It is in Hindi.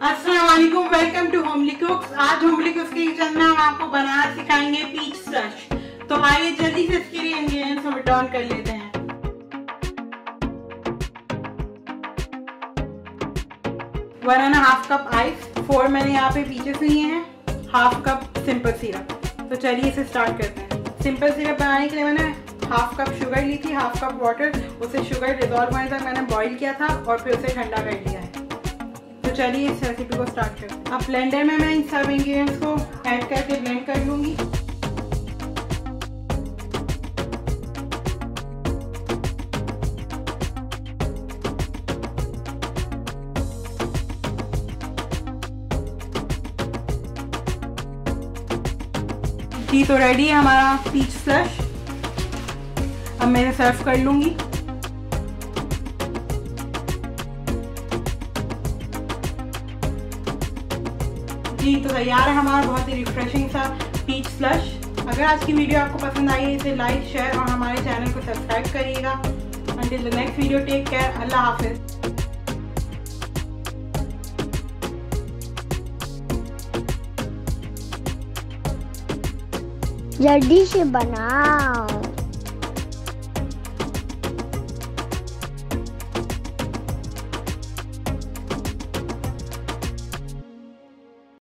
अस्सलाम वालेकुम, वेलकम टू होमली कुक्स। आज होमली कुक्स के किचन में हम आपको बनाना सिखाएंगे पीच स्लश। तो आइए जल्दी से इसके लिए इंग्रेडिएंट्स नोट डाउन कर लेते हैं। 1.5 कप आइस, 4 मैंने यहाँ पे पीचेस लिए हैं, 1/2 कप सिंपल सिरप। तो चलिए इसे स्टार्ट करते हैं। सिंपल सिरप बनाने के लिए मैंने 1/2 कप शुगर ली थी, 1/2 कप वाटर। उसे शुगर डिजॉल्व होने तक मैंने बॉईल किया था और फिर उसे ठंडा कर लिया है। तो चलिए इस रेसिपी को स्टार्ट करते हैं। अब ब्लेंडर में मैं इन सब इंग्रेडिएंट्स को ऐड करके ब्लेंड कर लूंगी। जी तो रेडी है हमारा पीच स्लश। अब मैं इसे सर्व कर लूंगी। जी तो तैयार है हमारा बहुत ही रिफ्रेशिंग सा पीच स्लश। अगर आज की वीडियो आपको पसंद आई है इसे लाइक, शेयर और हमारे चैनल को सब्सक्राइब करिएगा। Until the next video, take care, अल्लाह हाफिज। जल्दी से बनाओ।